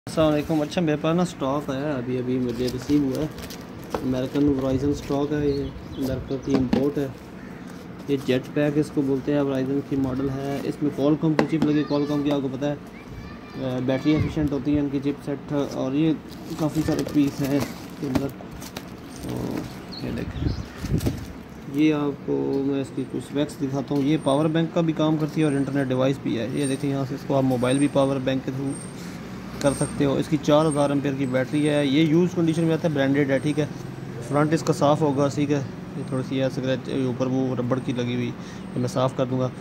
अस्सलामुअलैकुम। अच्छा, मेरे पास ना स्टॉक है, अभी अभी मुझे रिसीव हुआ है। अमेरिकन वराइजन स्टॉक है, ये अमेरिका की इंपोर्ट है। ये जेट पैक इसको बोलते हैं, वराइजन की मॉडल है। इसमें कॉलकॉम की चिप लगी। कॉलकॉम की आपको पता है बैटरी एफिशिएंट होती है इनकी चिप सेट। और ये काफ़ी सारे पीस हैं इसके अंदर। तो ये देखें, ये आपको मैं इसकी कुछ स्पेक्स दिखाता हूँ। ये पावर बैंक का भी काम करती है और इंटरनेट डिवाइस भी है। ये देखें, यहाँ से इसको आप मोबाइल भी पावर बैंक के थ्रू कर सकते हो। इसकी 4000 एम्पेयर की बैटरी है। ये यूज़ कंडीशन में आता है, ब्रांडेड है, ठीक है। फ्रंट इसका साफ़ होगा, ठीक है। ये थोड़ी सी स्क्रैच ऊपर वो रबड़ की लगी हुई, ये मैं साफ़ कर दूँगा।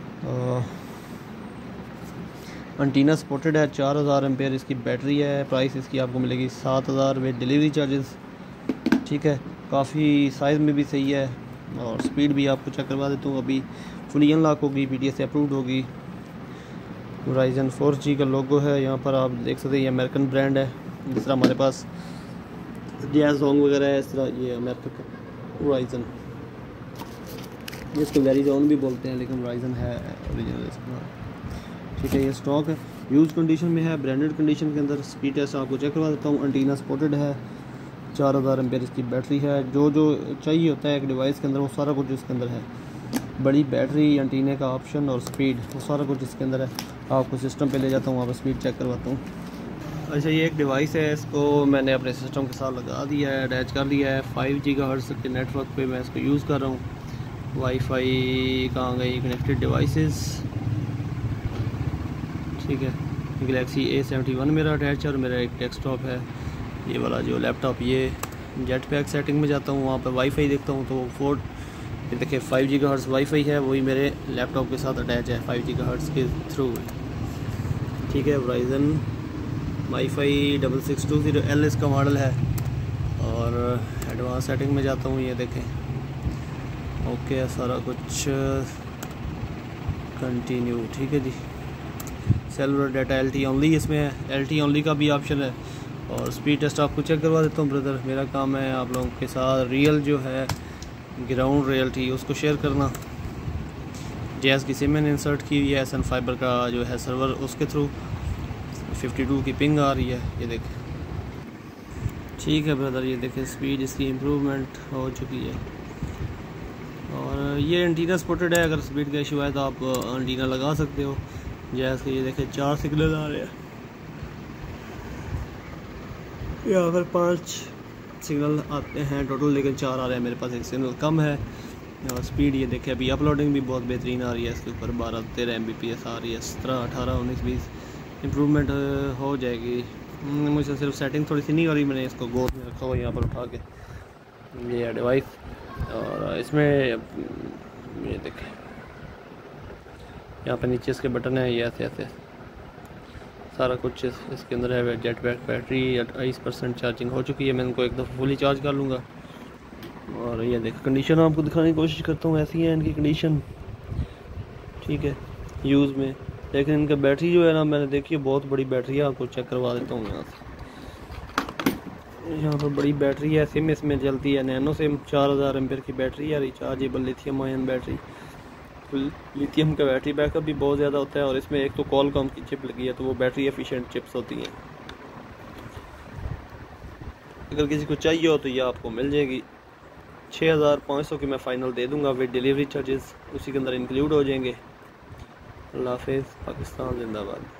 एंटीना सपोर्टेड है। 4000 एम्पेयर इसकी बैटरी है। प्राइस इसकी आपको मिलेगी 7000 विद डिलीवरी चार्जेस, ठीक है। काफ़ी साइज़ में भी सही है और स्पीड भी आपको चेक करवा देता हूँ। अभी फुली अनलॉक होगी, PTS से अप्रूव्ड होगी। वराइजन 4G का लोगो है यहाँ पर, आप देख सकते हैं। ये अमेरिकन ब्रांड है। जिस तरह हमारे पास जैज़ सॉन्ग वगैरह है, इस तरह ये अमेरिका का वराइजन, जिसको वेरिजोन भी बोलते हैं, लेकिन वराइजन है ओरिजिनल इसका, ठीक है। ये स्टॉक है, यूज़ कंडीशन में है, ब्रांडेड कंडीशन के अंदर। स्पीड टेस्ट आपको चेक करवा देता हूँ। एंटीना सपोर्टेड है। 4000 एम्पेयर इसकी बैटरी है। जो जो चाहिए होता है एक डिवाइस के अंदर, वो सारा कुछ इसके अंदर है। बड़ी बैटरी, एंटीने का ऑप्शन और स्पीड, वो सारा कुछ इसके अंदर है। आपको सिस्टम पे ले जाता हूँ, वहाँ पर स्पीड चेक करवाता हूँ। अच्छा, ये एक डिवाइस है, इसको मैंने अपने सिस्टम के साथ लगा दिया है, अटैच कर दिया है। 5 GHz के नेटवर्क पे मैं इसको यूज़ कर रहा हूँ। वाईफाई कहाँ गई, कनेक्टेड डिवाइसेस, ठीक है। गैलेक्सी A71 मेरा अटैच है और मेरा एक डेस्कटॉप है, ये वाला जो लैपटॉप। ये जेट पैक सेटिंग में जाता हूँ, वहाँ पर वाईफाई देखता हूँ तो ये देखिए 5 GHz वाईफाई है, वही मेरे लैपटॉप के साथ अटैच है 5 GHz के थ्रू, ठीक है। वराइजन वाईफाई 6620L इसका मॉडल है। और एडवांस सेटिंग में जाता हूँ, ये देखें, ओके सारा कुछ कंटिन्यू, ठीक है जी। सेलुलर डाटा LTE ओनली इसमें है, LTE ओनली का भी ऑप्शन है। और स्पीड टेस्ट आपको चेक करवा देता हूँ ब्रदर। मेरा काम है आप लोगों के साथ रियल जो है ग्राउंड रियलिटी उसको शेयर करना। जैज़ की सिम मैंने इंसर्ट की हुई है, SN फाइबर का जो है सर्वर, उसके थ्रू 52 की पिंग आ रही है, ये देखें, ठीक है ब्रदर। ये देखें, स्पीड इसकी इम्प्रूवमेंट हो चुकी है। और ये एंटीना सपोर्टेड है, अगर स्पीड का इशू है तो आप एंटीना लगा सकते हो। जैसे ये देखें 4 सिग्नल आ रहे हैं, यहाँ पर 5 सिग्नल आते हैं टोटल, लेकिन 4 आ रहे हैं, मेरे पास एक सिग्नल कम है। और स्पीड ये देखें, अभी अपलोडिंग भी बहुत बेहतरीन आ रही है इसके ऊपर। 12-13 Mbps आ रही है, 17, 18, 19, 20 इम्प्रूवमेंट हो जाएगी। मुझे सिर्फ सेटिंग थोड़ी सी नहीं हो रही, मैंने इसको गोद में रखा हुआ यहाँ पर उठा के, ये है डिवाइस। और इसमें ये देखें, यहाँ पर नीचे इसके बटन है, ये ऐसे ऐसे सारा कुछ इसके अंदर है। जेट पैक बैटरी 28% चार्जिंग हो चुकी है, मैं इनको एक दफ़ा फुली चार्ज कर लूँगा। और ये देख, कंडीशन आपको दिखाने की कोशिश करता हूँ, ऐसी है इनकी कंडीशन, ठीक है, यूज़ में। लेकिन इनका बैटरी जो है ना, मैंने देखी है बहुत बड़ी बैटरी है, आपको चेक करवा देता हूँ यहाँ से। यहाँ पर बड़ी बैटरी है, सिम इसमें चलती है नैनो सिम। 4000 एम्पेयर की बैटरी है, rechargeable lithium ion battery. Lithium का बैटरी बैकअप भी बहुत ज़्यादा होता है। और इसमें एक तो कॉलकॉम की चिप लगी है, तो वो बैटरी एफिशिएंट चिप्स होती हैं। अगर किसी को चाहिए हो तो ये आपको मिल जाएगी। 6500 की मैं फ़ाइनल दे दूंगा विद डिलीवरी चार्जेस, उसी के अंदर इंक्लूड हो जाएंगे। अल्लाह हाफ़िज़, पाकिस्तान जिंदाबाद।